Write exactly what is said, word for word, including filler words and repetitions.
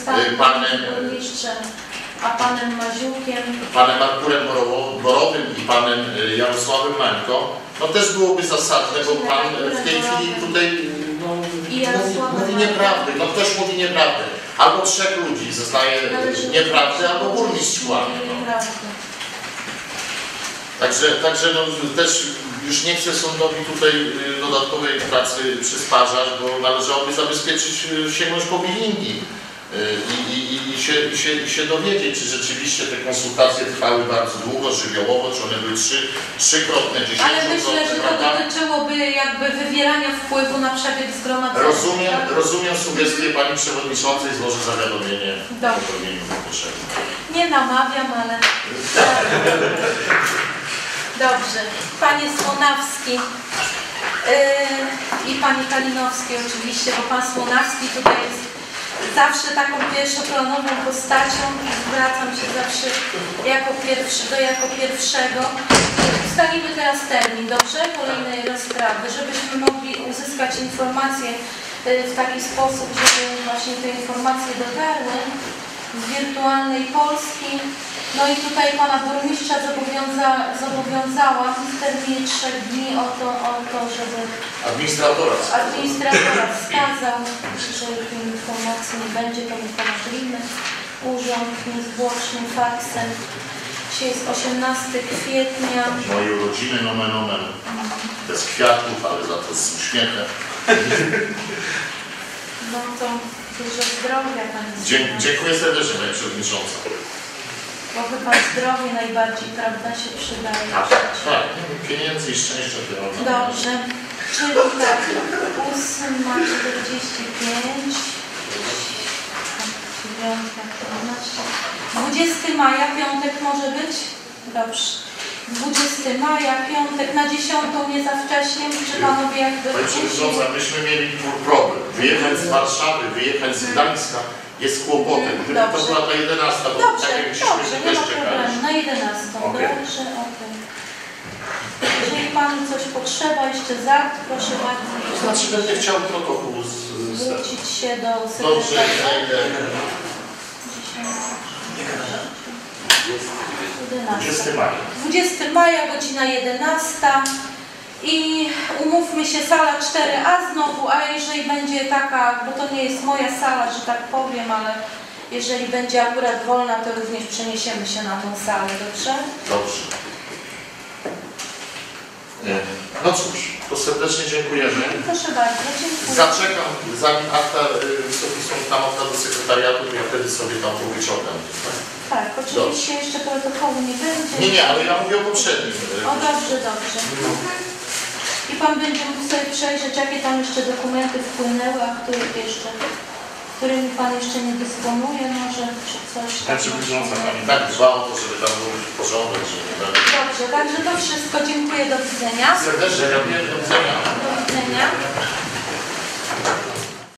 panem, panem burmistrzem, a panem Maziukiem, panem Arturem Borowym i panem Jarosławem Mańko, no też byłoby zasadne, bo pan w tej chwili tutaj no, mówi, mówi nieprawdę, no ktoś mówi nieprawdę. Albo trzech ludzi zeznaje nieprawdę, albo burmistrz kłamie. No. Także, także no, też już nie chcę sądowi tutaj dodatkowej pracy przysparzać, bo należałoby zabezpieczyć, sięgnąć po bilingi i, i, i, się, i, się, i się dowiedzieć, czy rzeczywiście te konsultacje trwały bardzo długo, żywiołowo, czy one były trzy, trzykrotne, dziesięciokrotne. Ale myślę, że to dotyczyłoby jakby wywierania wpływu na przebieg zgromadzenia. Rozumiem, rozumiem sugestię pani przewodniczącej, złożę zawiadomienie o popełnieniu potrzeby. Nie namawiam, ale... Dobrze. Panie Słonawski yy, i Pani Kalinowski oczywiście, bo Pan Słonawski tutaj jest zawsze taką pierwszoplanową postacią i zwracam się zawsze jako pierwszy, do jako pierwszego. Ustalimy teraz termin, dobrze? Kolejnej rozprawy, żebyśmy mogli uzyskać informacje w taki sposób, żeby właśnie te informacje dotarły z wirtualnej Polski. No i tutaj pana burmistrza zobowiąza, zobowiązałam w terminie trzech dni o to, o to, żeby administratora, administratora wskazał, że tej informacji nie będzie, to upoważnimy urząd niezwłocznym faksem. Dzisiaj jest osiemnastego kwietnia. Moje urodziny, nomen omen. Bez kwiatów, ale za to z uśmiechem. No to dużo zdrowia, panie. Dzie dziękuję serdecznie, pani przewodnicząca. Bo chyba zdrowie najbardziej, prawda, się przydaje. Tak, tak. Pieniędzy i szczęścia to robią. Dobrze. Czyli tak, ósma czterdzieści pięć, dziewiąta piętnaście, dwudziestego maja, piątek może być? Dobrze. dwudziestego maja, piątek, na dziesiątą nie za wcześnie, czy panowie jakby... Pani przewodnicząca, myśmy mieli problem. Wyjechać z Warszawy, wyjechać z Gdańska jest kłopotem. Gdyby to była ta jedenasta, bo dobrze, tak jak dobrze, myśmy nie też ma czekali. problemu. Na jedenastą, Okay. Dobrze, okej. Okay. Jeżeli panu coś potrzeba, jeszcze za, proszę bardzo. To znaczy będę chciał protokół z... zwrócić się do Dobrze, sekretarza. dwudziestego maja. dwudziestego maja, godzina jedenasta. I umówmy się, sala cztery A znowu, a jeżeli będzie taka, bo to nie jest moja sala, że tak powiem, ale jeżeli będzie akurat wolna, to również przeniesiemy się na tą salę, dobrze? Dobrze. No cóż, to serdecznie dziękujemy. Proszę bardzo, dziękuję. Zaczekam, zanim akta Wysoki Sąd tam odda do sekretariatu, to ja wtedy sobie tam wyciągam. Tak, oczywiście dobrze. Jeszcze protokołu nie będzie. Nie, nie, ale ja mówię o poprzednim. O, dobrze, dobrze. No. I pan będzie mógł sobie przejrzeć, jakie tam jeszcze dokumenty wpłynęły, a których jeszcze, którymi pan jeszcze nie dysponuje, może czy coś tam. Pani przewodnicząca, pani tak dba o to, żeby tam był porządek, że nie będę. Dobrze, także to wszystko. Dziękuję, do widzenia. Serdecznie, do widzenia. Do widzenia.